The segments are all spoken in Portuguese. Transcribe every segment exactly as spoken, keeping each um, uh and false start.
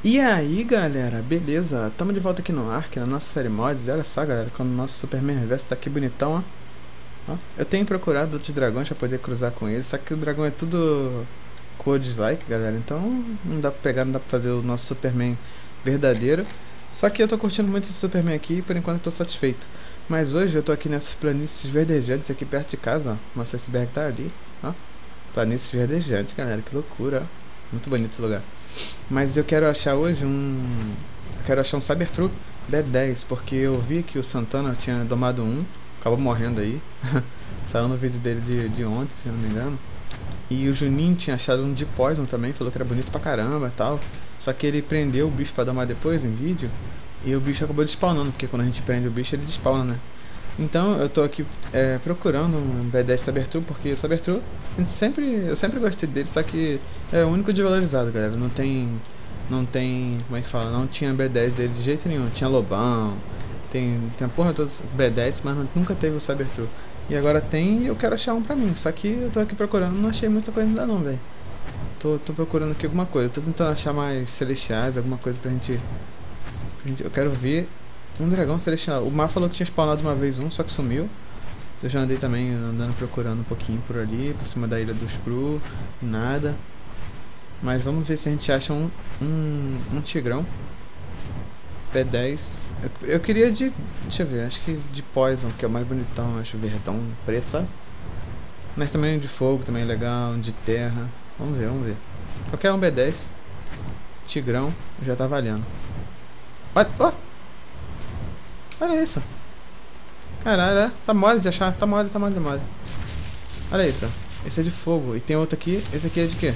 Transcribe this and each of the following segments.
E aí galera, beleza? Tamo de volta aqui no Ark, na nossa série mods. E olha só galera, quando o nosso Superman Reverso tá aqui bonitão, ó. Ó, eu tenho procurado outros dragões pra poder cruzar com eles, só que o dragão é tudo cor dislike, galera. Então não dá pra pegar, não dá pra fazer o nosso Superman verdadeiro. Só que eu tô curtindo muito esse Superman aqui e por enquanto eu tô satisfeito. Mas hoje eu tô aqui nessas planícies verdejantes aqui perto de casa, ó. Nosso iceberg tá ali, ó. Planícies verdejantes, galera, que loucura, ó. Muito bonito esse lugar. Mas eu quero achar hoje um... Eu quero achar um Cybertruck B dez, porque eu vi que o Santana tinha domado um, acabou morrendo aí. Saiu no vídeo dele de, de ontem, se eu não me engano. E o Juninho tinha achado um de Poison também, falou que era bonito pra caramba e tal. Só que ele prendeu o bicho pra domar depois em vídeo, e o bicho acabou despawnando, porque quando a gente prende o bicho ele despawna, né? Então eu tô aqui é, procurando um B dez Cybertruck, porque o Cybertruck a gente sempre, eu sempre gostei dele, só que é o único desvalorizado, galera. Não tem, não tem, como é que fala? Não tinha B dez dele de jeito nenhum. Tinha Lobão, tem, tem a porra toda B dez, mas nunca teve o Cybertruck. E agora tem e eu quero achar um pra mim. Só que eu tô aqui procurando, não achei muita coisa ainda não, velho. Tô, tô procurando aqui alguma coisa. Tô tentando achar mais celestiais, alguma coisa pra gente, pra gente eu quero ver um dragão celestial. O Mar falou que tinha spawnado uma vez um, só que sumiu. Eu já andei também andando procurando um pouquinho por ali, por cima da ilha dos Cru, nada. Mas vamos ver se a gente acha um, um, um tigrão P dez. Eu, eu queria de, deixa eu ver, acho que de Poison, que é o mais bonitão, acho verdão, preto, sabe? Mas também de fogo, também é legal, de terra. Vamos ver, vamos ver. Qualquer um B dez, tigrão, já tá valendo. Olha, oh! Olha isso. Caralho, é, tá mole de achar, tá mole, tá mole, tá mole. Olha isso, esse é de fogo. E tem outro aqui, esse aqui é de quê?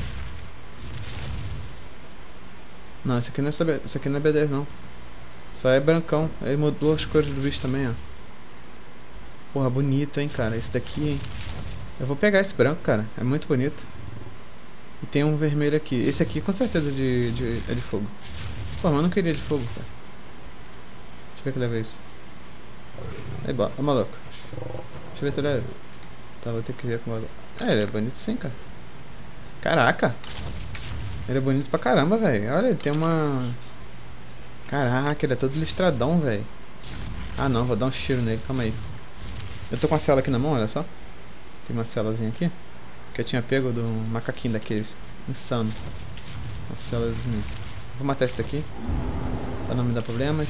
Não, esse aqui não é, esse aqui não é B dez não. Só é brancão, ele mudou as cores do bicho também, ó. Porra, bonito, hein, cara, esse daqui, hein. Eu vou pegar esse branco, cara, é muito bonito. E tem um vermelho aqui, esse aqui com certeza de, de, é de fogo. Porra, mas eu não queria de fogo, cara. Deixa eu ver que leva isso. Aí, bora, ó, maluco. Deixa eu ver tudo aí. Tá, vou ter que ver com o maluco. É, ele é bonito sim, cara. Caraca! Ele é bonito pra caramba, velho. Olha, ele tem uma... Caraca, ele é todo listradão, velho. Ah, não, vou dar um tiro nele, calma aí. Eu tô com a cela aqui na mão, olha só. Tem uma celazinha aqui. Que eu tinha pego do macaquinho daqueles. Insano. Uma celazinha. Vou matar esse daqui, pra não me dar problemas.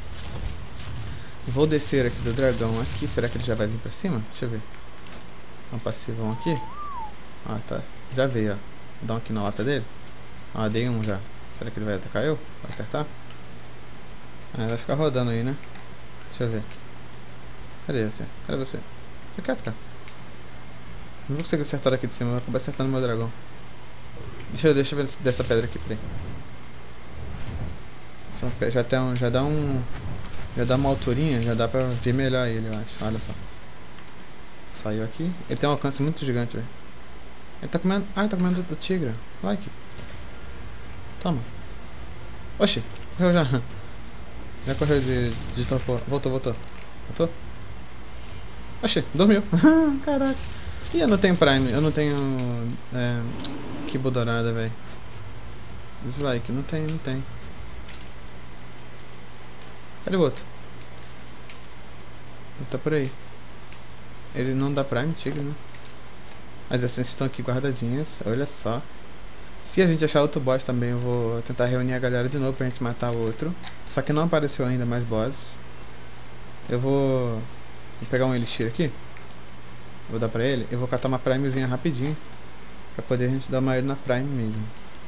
Vou descer aqui do dragão aqui. Será que ele já vai vir pra cima? Deixa eu ver. Um passivão aqui. Ah, tá. Já veio, ó. Vou dar um aqui na lata dele. Ah, dei um já. Será que ele vai atacar eu? Vai acertar? Ah, vai ficar rodando aí, né? Deixa eu ver. Cadê você? Cadê você? Fica quieto, cara. Não vou conseguir acertar daqui de cima. Eu vou acabar acertando meu dragão. Deixa eu, deixa eu ver dessa pedra aqui, peraí. Já, tem um, já dá um... Já dá uma alturinha, já dá pra ver melhor ele, eu acho. Olha só. Saiu aqui. Ele tem um alcance muito gigante, velho. Ele tá comendo... Ah, ele tá comendo do tigre. Like. Toma. Oxi. Correu já. Já correu de, de torpor. Voltou, voltou. Voltou? Oxi, dormiu. Caraca. Ih, eu não tenho Prime. Eu não tenho... É... Kibo dourada, velho. Dislike. Não tem, não tem. Cadê o outro? Ele tá por aí. Ele não dá Prime, tigre, né? As essências estão aqui guardadinhas. Olha só. Se a gente achar outro boss também, eu vou tentar reunir a galera de novo pra gente matar o outro. Só que não apareceu ainda mais bosses. Eu vou... Vou pegar um elixir aqui. Vou dar pra ele. Eu vou catar uma primezinha rapidinho. Pra poder a gente dar uma ele na prime mesmo.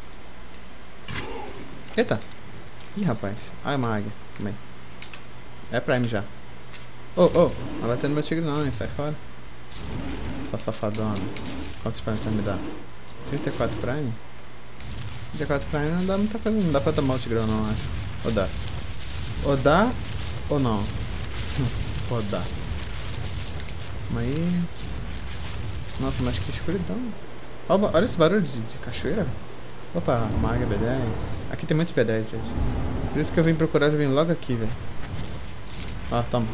Eita! Ih, rapaz. Ai, uma águia. Também. É prime já. Oh, oh! Não vai bater no meu tigre não, hein? Sai fora. Só safadona. Quantos prime você me dá? trinta e quatro prime? trinta e quatro prime não dá muita coisa. Não dá pra tomar o tigrão não, acho. Ou dá? Ou dá ou não? Ou dá? Mas aí... Nossa, mas que escuridão. Olha, olha esse barulho de, de cachoeira. Opa, uma águia B dez. Aqui tem muitos B dez, gente. Por isso que eu vim procurar, eu vim logo aqui, velho. Ó, toma.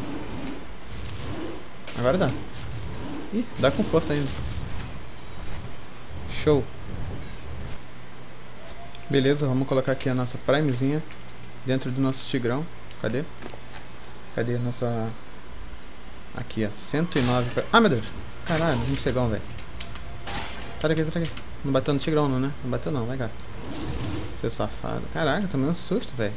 Agora dá. Ih, dá com força ainda. Show. Beleza, vamos colocar aqui a nossa primezinha dentro do nosso tigrão. Cadê? Cadê a nossa... Aqui, ó, cento e nove pra... Ah, meu Deus! Caralho, um cegão, velho. Sai daqui, sai daqui. Não bateu no tigrão não, né? Não bateu não, vai cá. Seu safado. Caraca, tomei um susto, velho.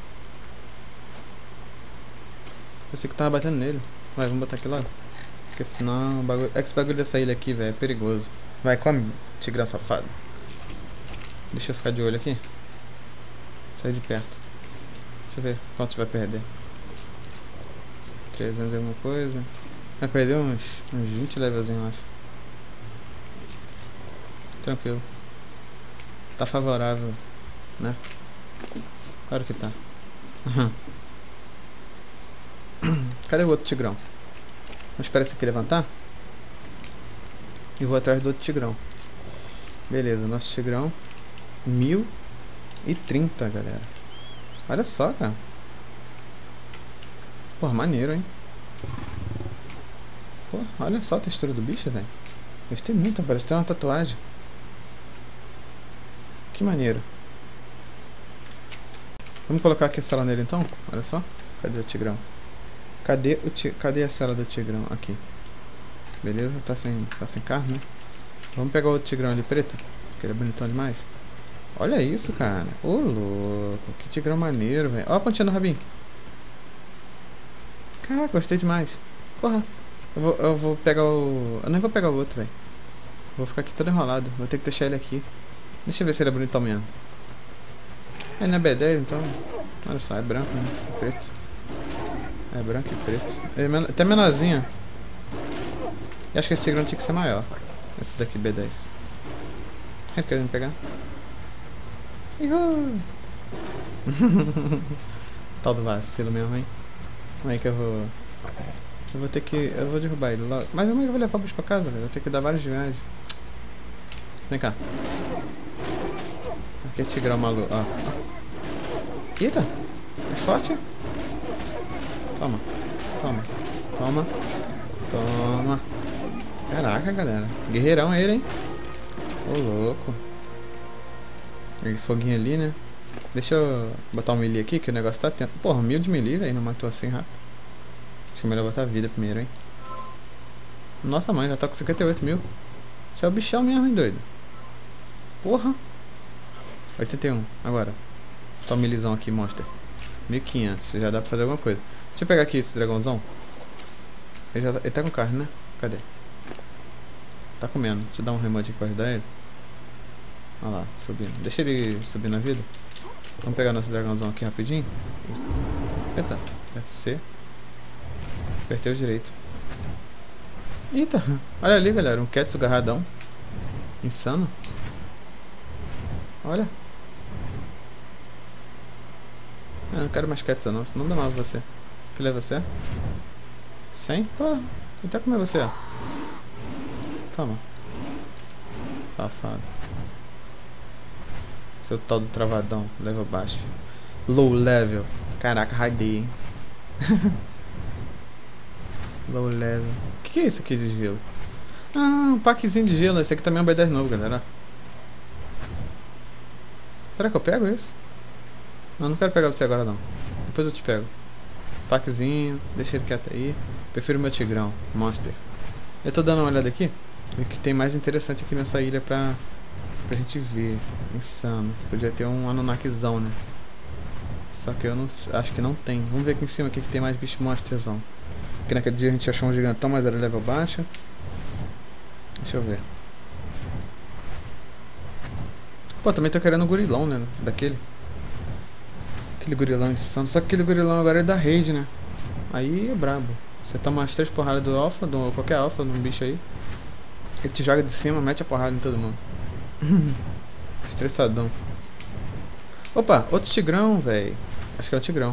Pensei que tava batendo nele. Vai, vamos botar aqui logo. Porque senão o bagulho... É que esse bagulho dessa ilha aqui, velho, é perigoso. Vai, come, tigrão safado. Deixa eu ficar de olho aqui. Sai de perto. Deixa eu ver quanto vai perder. trezentos e alguma coisa. Vai perder uns, uns vinte levelzinhos, eu acho. Tranquilo. Tá favorável, né? Claro que tá. Cadê o outro tigrão? Vamos esperar esse aqui levantar. E vou atrás do outro tigrão. Beleza, nosso tigrão mil e trinta, galera. Olha só, cara. Porra, maneiro, hein? Pô, olha só a textura do bicho, velho. Gostei muito, parece ter uma tatuagem. Que maneiro. Vamos colocar aqui a cela nele então? Olha só. Cadê o tigrão? Cadê o ti... Cadê a cela do tigrão? Aqui. Beleza? Tá sem, tá sem carne, né? Vamos pegar o outro tigrão ali preto, que ele é bonitão demais. Olha isso, cara. Ô, louco. Que tigrão maneiro, velho. Ó a pontinha do rabinho. Caraca, gostei demais. Porra. Eu vou, eu vou pegar o... Eu nem vou pegar o outro, velho. Vou ficar aqui todo enrolado. Vou ter que deixar ele aqui. Deixa eu ver se ele é bonitão mesmo. Ele não é B dez, então... Olha só, é branco, né? É preto. É branco e preto. Ele é men... até menorzinho. E acho que esse tigrão tinha que ser maior. Esse daqui, B dez. É querendo pegar? Uhul. Tal do vacilo mesmo, hein? Como é que eu vou... Eu vou ter que... Eu vou derrubar ele logo. Mas como é que eu vou levar o bicho pra casa, velho? Eu vou ter que dar várias viagens. Vem cá. Aqui é tigrão maluco, ó. Eita! É forte? Toma. Toma. Toma. Toma. Caraca, galera. Guerreirão ele, hein? Ô, louco. Aquele foguinho ali, né? Deixa eu botar um melee aqui, que o negócio tá atento. Porra, mil de melee, velho. Não matou assim rápido. Acho que é melhor botar vida primeiro, hein? Nossa, mãe, já tá com cinquenta e oito mil. Isso é o bichão mesmo, hein, doido? Porra. oitenta e um, agora. Tá um milizão aqui, monster. mil e quinhentos, já dá pra fazer alguma coisa. Deixa eu pegar aqui esse dragãozão. Ele, já tá, ele tá com carne, né? Cadê? Tá comendo. Deixa eu dar um remote aqui pra ajudar ele. Olha lá, subindo. Deixa ele subir na vida. Vamos pegar nosso dragãozão aqui rapidinho. Eita, aperta C. Apertei o direito. Eita, olha ali, galera. Um Ketsu garradão. Insano. Olha. Eu não quero mais Ketsu não, senão não dá mal você. Que leva você? cem? Pô, até comer você, ó. Toma. Safado. Seu tal do travadão, level baixo. Low level. Caraca, raidei, hein? Low level. O que, que é isso aqui de gelo? Ah, um packzinho de gelo. Esse aqui também é um B dez novo, galera. Será que eu pego isso? Não, não quero pegar você agora não. Depois eu te pego. Packzinho, deixa ele quieto aí. Prefiro meu tigrão, monster. Eu tô dando uma olhada aqui. O que tem mais interessante aqui nessa ilha pra, pra gente ver. Insano. Podia ter um Anunnakizão, né? Só que eu não acho que não tem. Vamos ver aqui em cima o que, que tem mais bicho monsterzão. Porque naquele dia a gente achou um gigantão, mas era level baixo. Deixa eu ver. Pô, também tô querendo um gorilão, né? Daquele. Aquele gorilão insano. Só que aquele gorilão agora é da raid, né? Aí é brabo. Você toma umas três porradas do alfa, do qualquer alfa, de um bicho aí. Ele te joga de cima, mete a porrada em todo mundo. Estressadão. Opa, outro tigrão, velho. Acho que é o tigrão.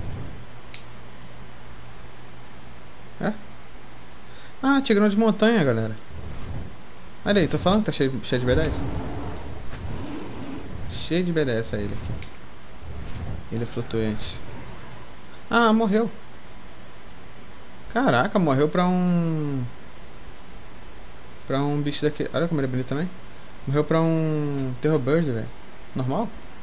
É? Ah, tigrão de montanha, galera. Olha aí, tô falando que tá cheio, cheio de B dez. Cheio de B dez essa ilha aqui. Ilha flutuante. Ah, morreu. Caraca, morreu pra um... Pra um bicho daquele... Olha como ele é bonito também. Morreu pra um Terror Bird, velho. Normal?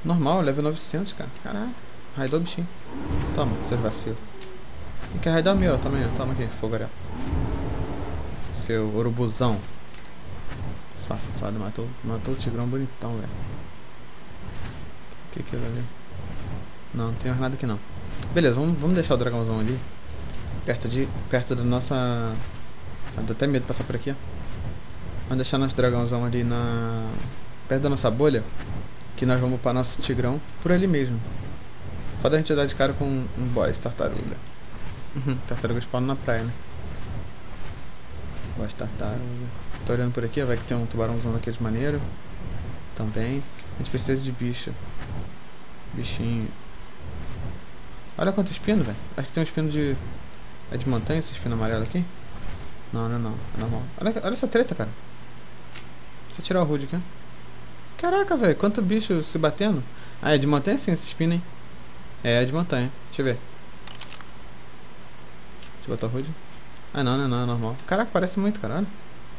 Normal, level novecentos, cara. Caraca. Raidou o bichinho. Toma, seus vacilos. E quer raidar o meu também, ó. Toma aqui, fogarel. Seu urubuzão. Safado, matou, matou o tigrão bonitão, velho. O que que ele ali? Não, não tem mais nada aqui não. Beleza, vamos, vamos deixar o dragãozão ali. Perto de. Perto da nossa. Dá até medo de passar por aqui, ó. Vamos deixar nosso dragãozão ali na. Perto da nossa bolha. Que nós vamos para nosso tigrão por ali mesmo. Foda a gente dar de cara com um boss tartaruga. Tartaruga spawn na praia, né? Boss tartaruga. Tô olhando por aqui, ó, vai que tem um tubarãozão daqueles maneiro. Também. A gente precisa de bicho. Bichinho. Olha quanto espino, velho. Acho que tem um espino de. É de montanha esse espino amarelo aqui? Não, não, não. É normal. Olha, olha essa treta, cara. Deixa eu tirar o Rude aqui, ó. Caraca, velho. Quanto bicho se batendo. Ah, é de montanha sim esse espino, hein? É, é de montanha. Deixa eu ver. Deixa eu botar o Rude. Ah, não, não, não. É normal. Caraca, parece muito, cara. Olha.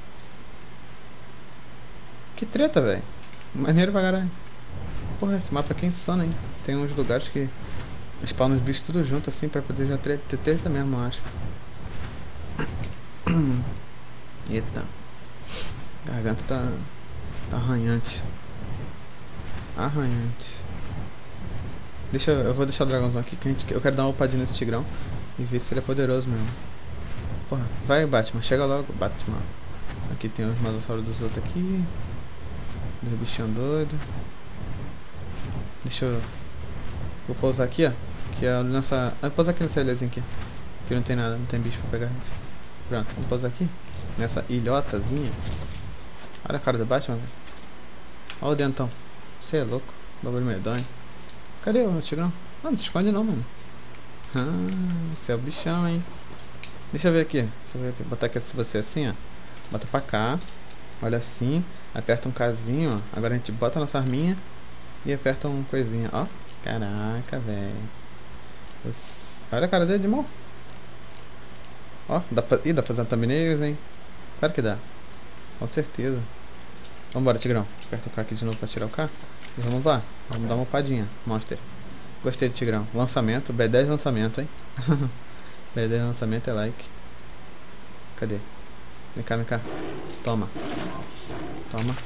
Que treta, velho. Maneiro pra caralho. Porra, esse mapa aqui é insano, hein? Tem uns lugares que spawnam os bichos tudo junto assim pra poder já ter treta mesmo, eu acho. Eita. A garganta tá, tá arranhante. Arranhante. Deixa eu, eu vou deixar o dragãozão aqui que a gente, eu quero dar uma upadinha nesse tigrão e ver se ele é poderoso mesmo. Porra, vai Batman, chega logo, Batman. Aqui tem os malossauros dos outros aqui. Os bichinhos doidos. Deixa eu... Vou pousar aqui, ó. Que é a nossa... Vou pousar aqui nessa ilhazinha aqui. Que não tem nada, não tem bicho pra pegar. Pronto, vamos pousar aqui. Nessa ilhotazinha. Olha a cara do Batman, velho. Olha o dentão. Você é louco. Bagulho medonho. Cadê o tigrão? Ah, não se esconde não, mano. Ah, você é o bichão, hein. Deixa eu ver aqui. Deixa eu ver aqui. Botar aqui você assim, ó. Bota pra cá. Olha assim. Aperta um casinho, ó. Agora a gente bota a nossa arminha. E aperta um coisinha, ó. Caraca, velho. Olha a cara dele de mal. Ó, dá pra... Ih, dá pra fazer thumbnails, hein. Claro que dá. Com certeza. Vambora, tigrão. Aperta o K aqui de novo pra tirar o K. E vamos lá. Vamos dar uma upadinha. Monster. Gostei do tigrão. Lançamento. B dez lançamento, hein. B dez lançamento é like. Cadê? Vem cá, vem cá. Toma. Toma.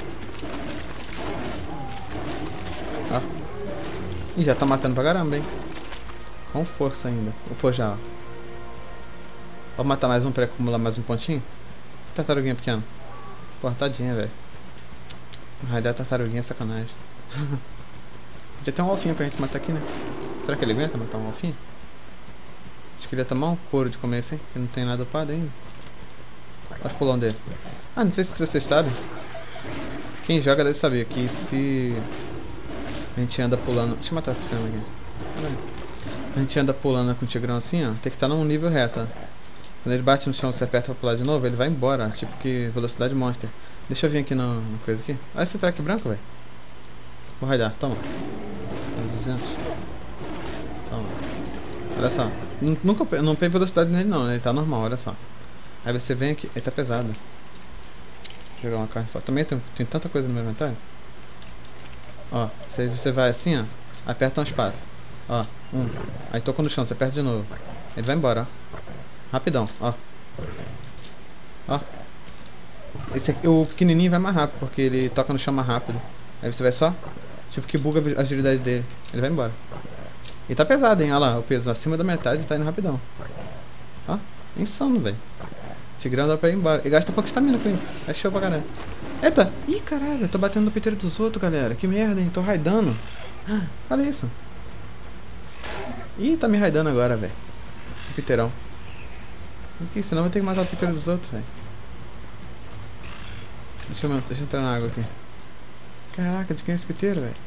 Ó. Ih, já tá matando pra caramba, hein. Com força ainda. Pô, já, ó. Vou matar mais um pra acumular mais um pontinho. Tartaruguinha pequena. Porra, tadinha, velho. Raidar tartaruguinha é sacanagem. Já tem um alfinho pra gente matar aqui, né? Será que ele aguenta matar um alfinho? Acho que ele ia tomar um couro de começo, hein? Que não tem nada upado ainda. Olha o pulão dele. Ah, não sei se vocês sabem. Quem joga deve saber que se a gente anda pulando... Deixa eu matar esse filme aqui. A gente anda pulando com o tigrão assim, ó. Tem que estar num nível reto, ó. Quando ele bate no chão e você aperta pra pular de novo, ele vai embora. Tipo que velocidade monster. Deixa eu vir aqui no, no coisa aqui. Olha esse track branco, velho. Vou raidar, toma. duzentos. Toma. Olha só. N nunca não tem velocidade nele não, ele tá normal, olha só. Aí você vem aqui. Ele tá pesado. Vou jogar uma carne fora. Também tem, tem tanta coisa no meu inventário. Ó, você, você vai assim, ó. Aperta um espaço. Ó, um. Aí toca no chão, você aperta de novo. Ele vai embora, ó. Rapidão, ó. Ó. Esse aqui, o pequenininho vai mais rápido, porque ele toca no chão mais rápido. Aí você vai só. Tipo que buga a agilidade dele. Ele vai embora. E tá pesado, hein? Olha lá, o peso acima da metade tá indo rapidão. Ó, insano, velho. Tigrão dá pra ir embora. E gasta pouca estamina com isso. É show pra caralho. Eita! Ih, caralho, eu tô batendo no peiteiro dos outros, galera. Que merda, hein? Tô raidando. Olha isso. Ih, tá me raidando agora, velho. O piteirão. Aqui, senão eu vou ter que matar o peiteiro dos outros, velho. Deixa eu, deixa eu entrar na água aqui. Caraca, de quem é esse piteiro, velho?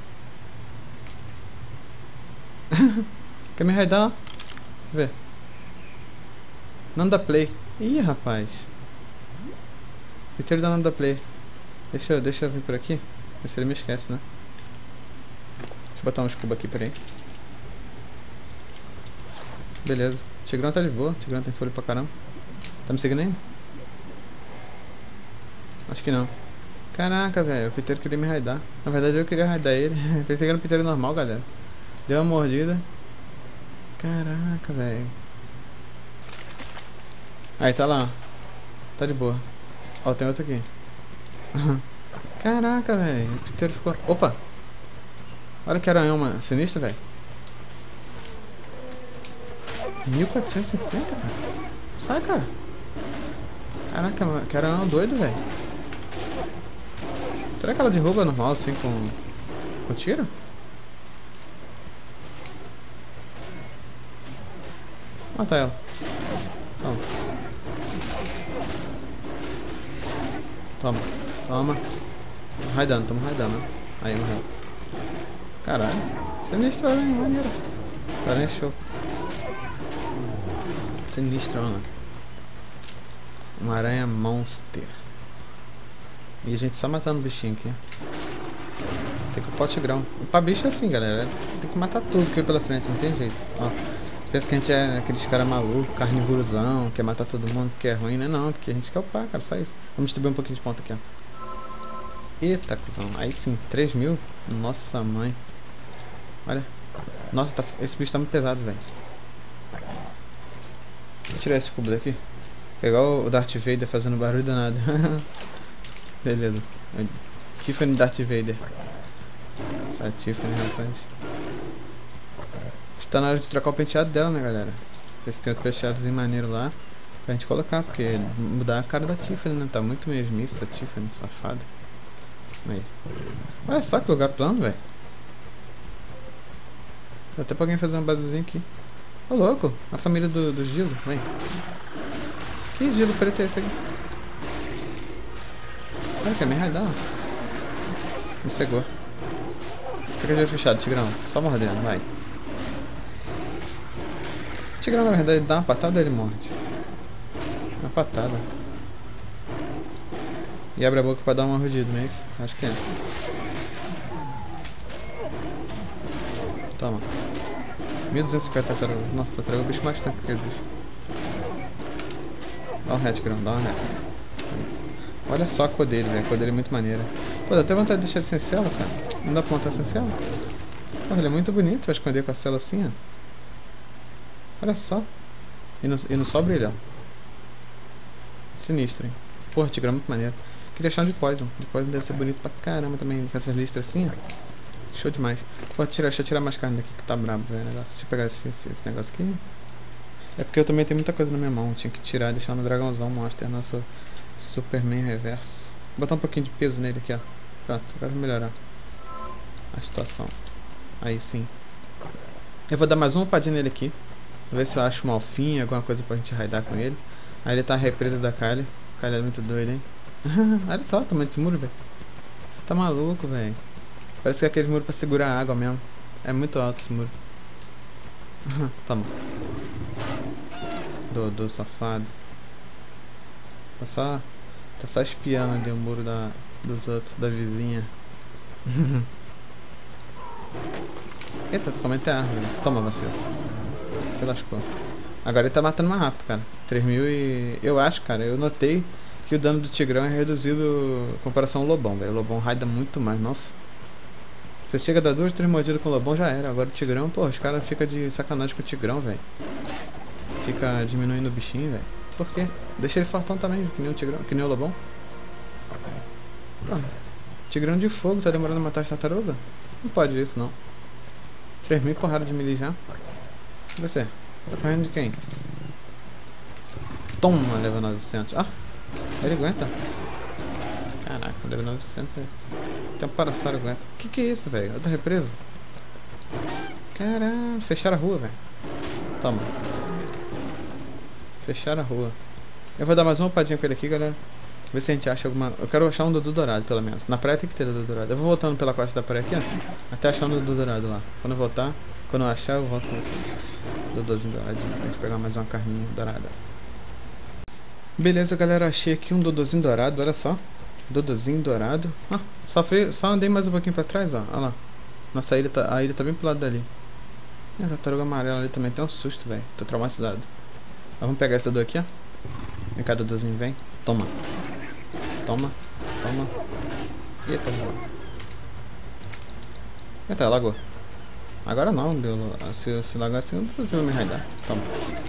Quer me raidar? Deixa eu ver. Não dá play. Ih, rapaz. Piteiro da não dá play. Deixa eu, deixa eu vir por aqui. Ver se ele me esquece, né? Deixa eu botar um escudo aqui, peraí. Beleza. O Tigrão tá de boa. O Tigrão tem folha pra caramba. Tá me seguindo ainda? Acho que não. Caraca, velho, o piteiro queria me raidar. Na verdade eu queria raidar ele. Pensei que era um piteiro normal, galera. Deu uma mordida. Caraca, velho. Aí, tá lá. Tá de boa. Ó, tem outro aqui. Caraca, velho. O piteiro ficou... Opa! Olha que aranhão, mano. Sinistro, velho. mil quatrocentos e cinquenta, cara. Sai, cara. Caraca, mano. Que aranhão doido, velho. Será que ela derruba normal, assim, com... com tiro? Mata ela. Toma. Toma. Toma. Raidando, tamo raidando. Aí, morreu. Caralho. Sinistro, hein? Maneiro. Aranha é show. Sinistrona. Uma aranha monster. E a gente só matando o bichinho aqui. Tem que o pote grão. Pra bicho é assim, galera. Tem que matar tudo que vem pela frente, não tem jeito. Ó. Pensa que a gente é aqueles caras malucos, carnivorozão, quer matar todo mundo porque é ruim, né? Não, porque a gente quer upar, cara, só isso. Vamos distribuir um pouquinho de ponto aqui, ó. Eita, cuzão. Aí sim, três mil? Nossa mãe. Olha. Nossa, tá... esse bicho tá muito pesado, velho. Vou tirar esse cubo daqui. Pegar o Darth Vader fazendo barulho danado. Beleza. Tiffany Darth Vader. Essa Tiffany, rapaz. Está na hora de trocar o penteado dela, né, galera? Ver se tem outro penteadozinho maneiro lá pra gente colocar, porque mudar a cara da Tiffany, né? Tá muito mesmice a Tiffany, safada. Aí. Olha só que lugar plano, velho. Dá até pra alguém fazer uma basezinha aqui. Ô, louco, a família do, do Gilo, vem. Que Gilo preto é esse aqui? Olha, quer me raidar. Me cegou. Fica de olho fechado, Tigrão. Só mordendo, vai. Tigrão, na verdade, ele dá uma patada e ele morde. Uma patada. E abre a boca pra dar uma rugida, né? Acho que é. Toma. mil duzentos e cinquenta tartaruga. Nossa, tartaruga é o bicho mais tanque que existe. Dá um hat, Grão, dá um hat. Olha só a cor dele, velho. A cor dele é muito maneira. Pô, dá até vontade de deixar ele sem cela, cara. Não dá pra montar sem cela? Pô, ele é muito bonito. Vai esconder com a cela assim, ó. Olha só. E não, e não só brilhar. Sinistro, hein? Porra, Tigrão é muito maneiro. Queria achar um de Poison. De Poison deve ser bonito pra caramba também. Com essas listras assim, ó. Show demais. Pô, tirar, deixa eu tirar mais carne daqui que tá brabo, velho. Deixa eu pegar esse, esse, esse negócio aqui. É porque eu também tenho muita coisa na minha mão. Eu tinha que tirar e deixar no dragãozão monster. Nosso Superman reverso. Vou botar um pouquinho de peso nele aqui, ó. Pronto, agora vai melhorar a situação. Aí sim. Eu vou dar mais uma upadinha nele aqui. Vou ver se eu acho uma alfinha, alguma coisa pra gente raidar com ele. Aí ele tá a represa da Kylie. Kylie é muito doido, hein? Olha só o tamanho desse muro, velho. Você tá maluco, velho. Parece que é aquele muro pra segurar a água mesmo. É muito alto esse muro. Toma. Dodô, safado. Tá só, tá só espiando ali o muro da, dos outros, da vizinha. Eita, tô comendo até árvore. Toma, vacilo. Você lascou. Agora ele tá matando mais rápido, cara. três mil e... Eu acho, cara, eu notei que o dano do Tigrão é reduzido em comparação ao Lobão, velho. O Lobão raida muito mais, nossa. Você chega a dar duas, três mordidas com o Lobão, já era. Agora o Tigrão, pô, os caras ficam de sacanagem com o Tigrão, velho. Fica diminuindo o bichinho, velho. Por quê? Deixa ele fortão também, que nem o Tigrão, que nem o Lobão. Pô, Tigrão de fogo, tá demorando a matar as tartarugas? Não pode isso, não. três mil porrada de melee já. E você? Tá correndo de quem? Toma, level novecentos. Ah, ele aguenta. Caraca, level novecentos é... Até um parasauro aguenta. Que que é isso, velho? Eu tô represo. Caralho, fecharam a rua, velho. Toma. Fecharam a rua. Eu vou dar mais uma upadinha com ele aqui, galera. Ver se a gente acha alguma... Eu quero achar um Dodô dourado, pelo menos. Na praia tem que ter Dodô dourado. Eu vou voltando pela costa da praia aqui, ó. Até achar um Dodô dourado lá. Quando eu voltar, quando eu achar, eu volto com vocês. Dodôzinho douradinho, pra gente pegar mais uma carninha dourada. Beleza, galera. Achei aqui um Dodôzinho dourado, olha só. Dodôzinho dourado. Ah, só, fui, só andei mais um pouquinho pra trás, ó. Olha lá. Nossa, a ilha tá, a ilha tá bem pro lado dali. E a tartaruga amarela ali também tem um susto, velho. Tô traumatizado. Ó, vamos pegar esse Dodô aqui, ó. Vem cá, Dodôzinho, vem. Toma. Toma. Toma. Eita, vamos lá. Eita, lagou. Agora não, deu. Se, se lagar assim, não precisa me raidar. Toma.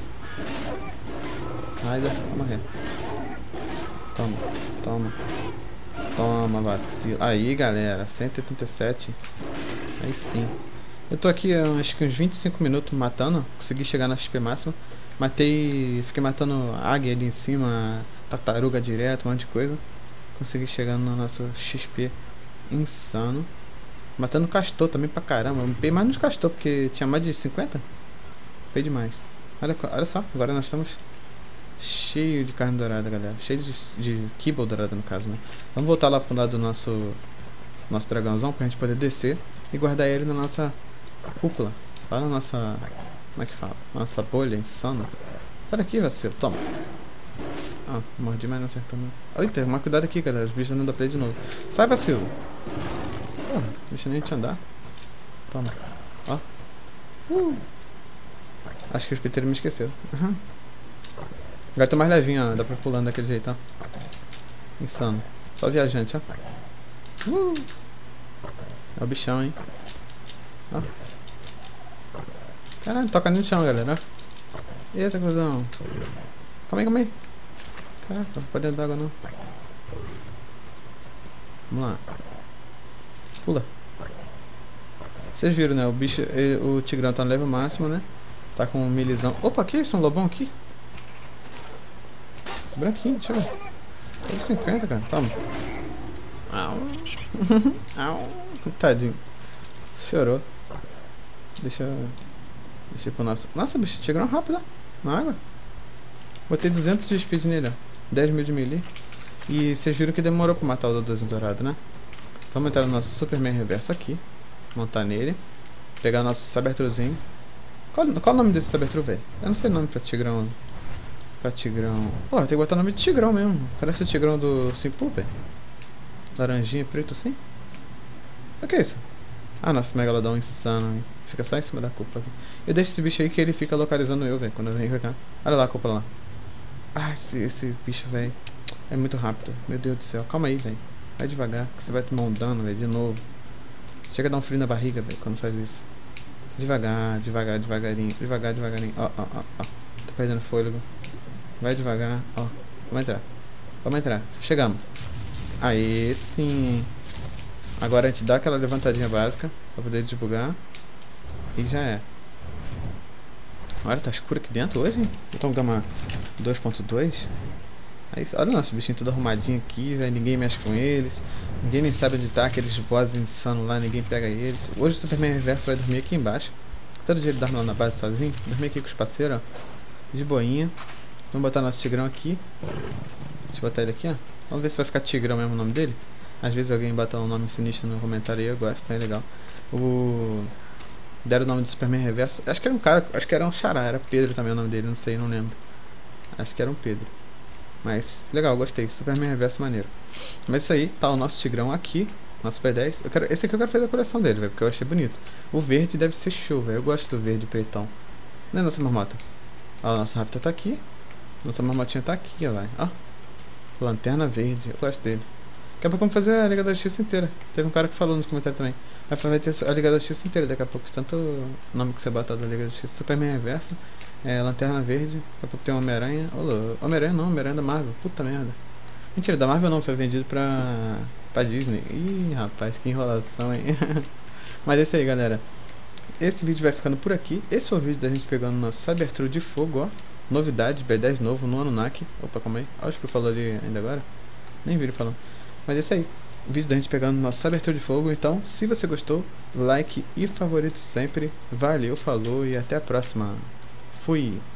Raida, vou morrer. Toma, toma. Toma, vacilo. Aí, galera, cento e oitenta e sete. Aí sim. Eu tô aqui acho que uns vinte e cinco minutos matando. Consegui chegar na X P máxima. Matei. Fiquei matando águia ali em cima, tartaruga direto, um monte de coisa. Consegui chegar no nosso X P insano. Matando castor também pra caramba. Eu pei mais nos castor porque tinha mais de cinquenta. Pei demais. Olha, olha só, agora nós estamos cheio de carne dourada, galera. Cheio de, de kibble dourada no caso, né? Vamos voltar lá pro lado do nosso Nosso dragãozão pra gente poder descer e guardar ele na nossa cúpula. Lá na nossa... Como é que fala? Nossa bolha insana. Sai daqui, vacilo. Toma. Ah, mordi, mas não acertou não. Eita, mas cuidado aqui, galera. Os bichos não dá play de novo. Sai, vacilo. Porra, deixa nem a gente andar. Toma. Ó. Uh. Acho que o espeteiro me esqueceu. Uhum. Agora tô mais levinho, ó. Dá pra pulando daquele jeito, ó. Insano. Só viajante, ó. Uh. É o bichão, hein. Ó. Caralho, toca no chão, galera. Ó. Eita, cuzão. Calma aí, calma aí. Caraca, não pode dentro d'água não. Vamos lá. Pula. Vocês viram, né? O bicho, ele, o tigrão tá no level máximo, né? Tá com um milizão. Opa, que isso? Um lobão aqui? Branquinho, deixa eu ver. Tá de cinquenta, cara. Toma. Au. Au. Tadinho. Chorou. Deixa eu... Deixa eu ir pro nosso... Nossa, bicho, tigrão rápido, ó. Na água. Botei duzentos de speed nele, ó. dez mil de melee. E vocês viram que demorou pra matar o Dodozinho dourado, né? Vamos entrar no nosso Superman reverso aqui. Montar nele. Pegar o nosso Sabertruzinho. Qual, qual o nome desse Sabertru, velho? Eu não sei o nome pra tigrão. Pra tigrão... Pô, tem que botar o nome de tigrão mesmo. Parece o tigrão do Simpu, velho. Laranjinha, preto assim. O que é isso? Ah, nossa, megalodão insano, hein? Fica só em cima da cúpula aqui. Eu deixo esse bicho aí que ele fica localizando eu, velho, quando eu venho pra cá. Olha lá a cúpula lá. Ah, esse, esse bicho, velho, é muito rápido. Meu Deus do céu. Calma aí, velho. Vai devagar, que você vai tomar um dano, velho, de novo. Chega a dar um frio na barriga, velho, quando faz isso. Devagar, devagar, devagarinho. Devagar, devagarinho. Ó, ó, ó, ó. Tá perdendo fôlego. Vai devagar, ó. Vamos entrar. Vamos entrar. Chegamos. Aí sim. Agora a gente dá aquela levantadinha básica pra poder desbugar. E já é. Olha, tá escuro aqui dentro hoje, hein? Então gama dois ponto dois. Aí, olha o nosso bichinho todo arrumadinho aqui, velho. Ninguém mexe com eles. Ninguém nem sabe onde tá. Aqueles bosses insanos lá, ninguém pega eles. Hoje o Superman Reverso vai dormir aqui embaixo. Todo dia ele dorme lá na base sozinho. Dormir aqui com os parceiros, ó. De boinha. Vamos botar nosso tigrão aqui. Deixa eu botar ele aqui, ó. Vamos ver se vai ficar tigrão mesmo o nome dele. Às vezes alguém bota um nome sinistro no comentário aí, eu gosto, é legal. O... Deram o nome do Superman Reverso. Acho que era um cara, acho que era um xará, era Pedro também o nome dele, não sei, não lembro. Acho que era um Pedro. Mas, legal, gostei. Superman Reverso maneiro. Mas isso aí, tá o nosso tigrão aqui. Nosso P dez. Eu quero, esse aqui eu quero fazer a coleção dele, velho, porque eu achei bonito. O verde deve ser show, velho. Eu gosto do verde pretão. Não é nossa marmota? Ó, o nosso raptor tá aqui. Nossa marmotinha tá aqui, ó, vai. Ó. Lanterna verde. Eu gosto dele. Daqui a pouco vamos fazer a Liga da Justiça inteira. Teve um cara que falou nos comentários também. Vai ter a Liga da Justiça inteira daqui a pouco. Tanto o nome que você bota da Liga da Justiça. Superman Reverso. É, Lanterna Verde. Daqui a pouco tem Homem-Aranha. Homem-Aranha não, Homem-Aranha da Marvel. Puta merda. Mentira, da Marvel não. Foi vendido pra, pra Disney. Ih, rapaz, que enrolação, hein. Mas é isso aí, galera. Esse vídeo vai ficando por aqui. Esse foi o vídeo da gente pegando nosso Sabertru de fogo, ó. Novidade, B dez novo no Anunnaki. Opa, calma aí. Acho que falou ali ainda agora. Nem vi ele falando. Mas é isso aí. O vídeo da gente pegando nosso Sabertru de fogo. Então, se você gostou, like e favorito sempre. Valeu, falou e até a próxima. Fui.